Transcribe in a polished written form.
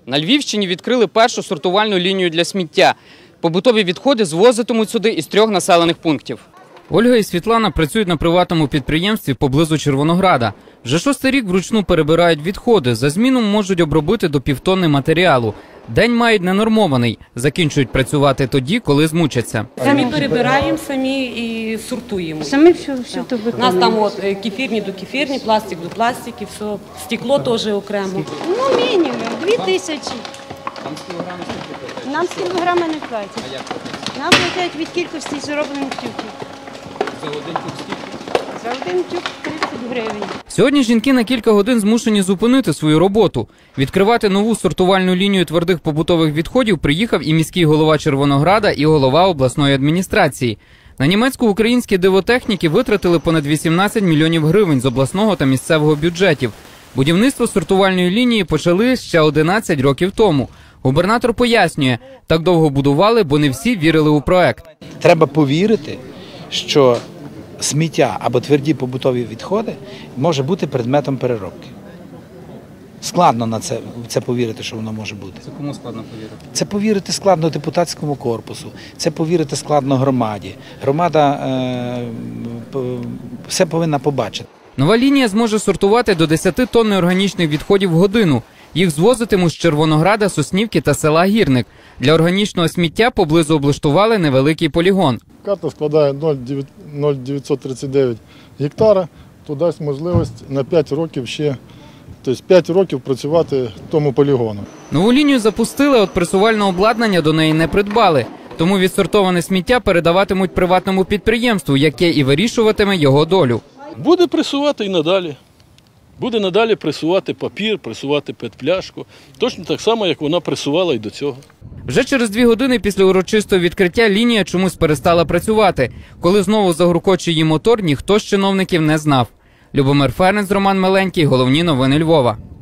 На Львівщині відкрили першу сортувальну лінію для сміття. Побутові відходи звозитимуть сюди із 3 населених пунктів. Ольга і Світлана працюють на приватному підприємстві поблизу Червонограда. Вже 6-й рік вручну перебирають відходи. За зміну можуть обробити до півтонни матеріалу. День мають ненормований. Закінчують працювати тоді, коли змучаться. Самі перебираємо, самі і сортуємо. Самі все тут У нас там кефірні до кефірні, пластик до пластики, все. Стекло теж окремо. Ну, мінімум 2000. Нам з кілограми не платять. Нам платять від кількості зроблених тюків. За один тюк скільки? За один тюк 30 гривень. Сьогодні жінки на кілька годин змушені зупинити свою роботу. Відкривати нову сортувальну лінію твердих побутових відходів приїхав і міський голова Червонограда, і голова обласної адміністрації. На німецько-українські дивотехніки витратили понад 18 мільйонів гривень з обласного та місцевого бюджетів. Будівництво сортувальної лінії почали ще 11 років тому. Губернатор пояснює, так довго будували, бо не всі вірили у проект. Треба повірити, що сміття або тверді побутові відходи може бути предметом переробки. Складно на це повірити, що воно може бути. Це кому складно повірити? Це повірити складно депутатському корпусу, це повірити складно громаді. Громада все повинна побачити. Нова лінія зможе сортувати до 10 тонн органічних відходів в годину. Їх звозитимуть з Червонограда, Соснівки та села Гірник. Для органічного сміття поблизу облаштували невеликий полігон. Карта складає 0,939 гектара, то дасть можливість на 5 років ще, тобто 5 років працювати тому полігону. Нову лінію запустили, от пресувального обладнання до неї не придбали. Тому відсортоване сміття передаватимуть приватному підприємству, яке і вирішуватиме його долю. Буде пресувати і надалі. Буде надалі пресувати папір, пресувати пет-пляшку. Точно так само, як вона пресувала і до цього. Вже через 2 години після урочистого відкриття лінія чомусь перестала працювати. Коли знову загуркоче її мотор, ніхто з чиновників не знав. Любомир Фернець, Роман Меленький. Головні новини Львова.